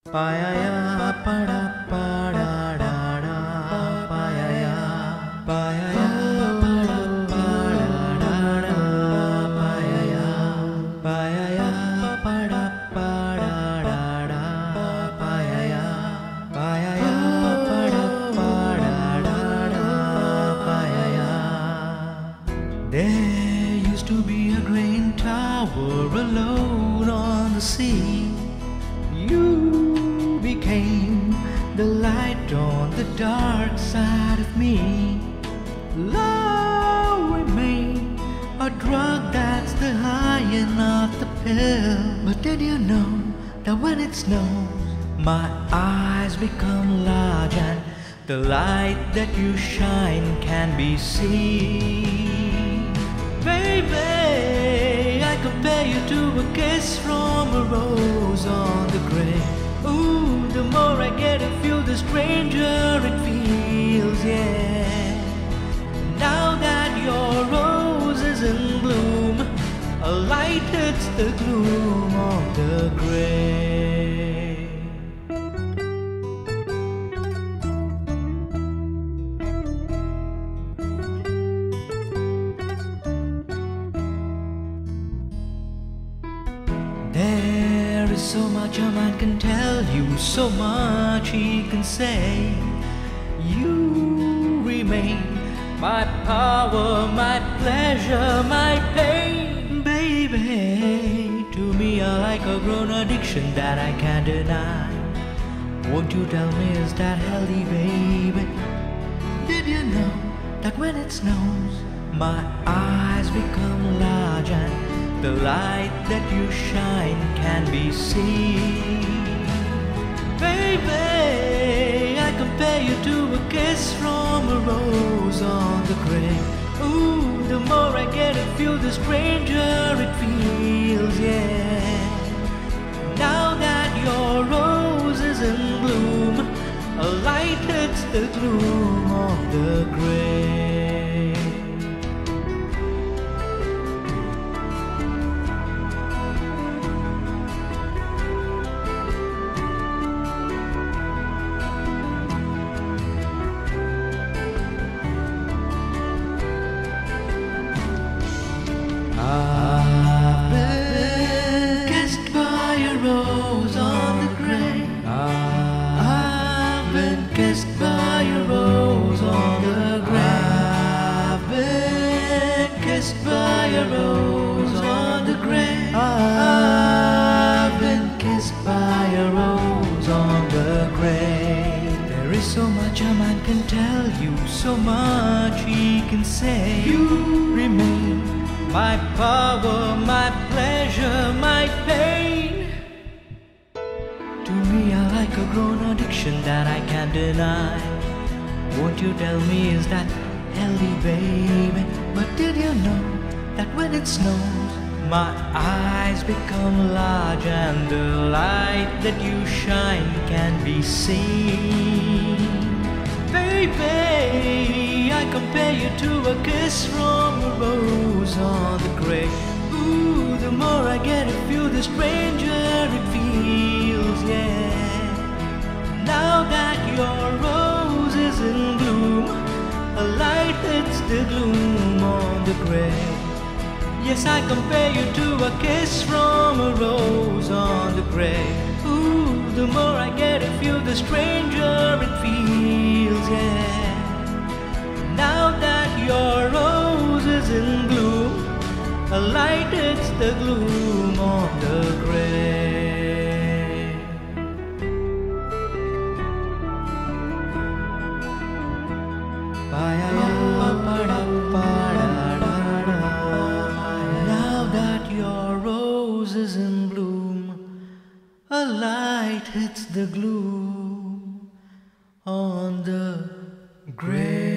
Payaya pada pada da da payaya payaya pada pada da da payaya payaya pada pada da da payaya payaya pada pada da da payaya. There used to be a great tower alone on the sea. You became the light on the dark side of me. Love remained a drug that's the high and not the pill. But did you know that when it snows, my eyes become large and the light that you shine can be seen? Baby, I compare you to a kiss from a rose on the grave. Ooh, the more I get of you, the stranger it feels, yeah. Now that your rose is in bloom, a light hits the gloom of the grave. There is so much a man can tell you, so much he can say. You remain my power, my pleasure, my pain. Baby, to me you're like a grown addiction that I can't deny. Won't you tell me, is that healthy, baby? Did you know that when it snows, my eyes become large and the light that you shine can be seen? Baby, I compare you to a kiss from a rose on the grave. Ooh, the more I get of you, the stranger it feels, yeah. Now that your rose is in bloom, a light hits the gloom of the grave. I've been kissed by a rose on the grave. I've been kissed by a rose on the grave. I've been kissed by a rose on the grave. I've been kissed by a rose on the grave. There is so much a man can tell you, so much he can say. You remain my power, my pleasure, my pain. To me you're like a grown addiction that I can't deny. Won't you tell me, is that healthy, baby? But did you know that when it snows, my eyes become large and the light that you shine can be seen? Baby, I compare you to a kiss from a rose on the grave. Ooh, the more I get of you, the stranger it feels, yeah. Now that your rose is in bloom, a light hits the gloom on the grave. Yes, I compare you to a kiss from a rose on the grave. Ooh, the more I get of you, the stranger it feels, yeah. Now that your rose is in bloom, a light hits the gloom on the grave. Now that your rose is in bloom, a light hits the gloom on the grave.